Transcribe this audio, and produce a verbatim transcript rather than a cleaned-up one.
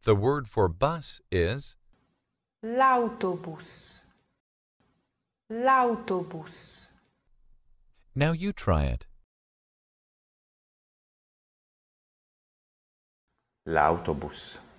The word for bus is l'autobus, l'autobus, Now you try it. L'autobus.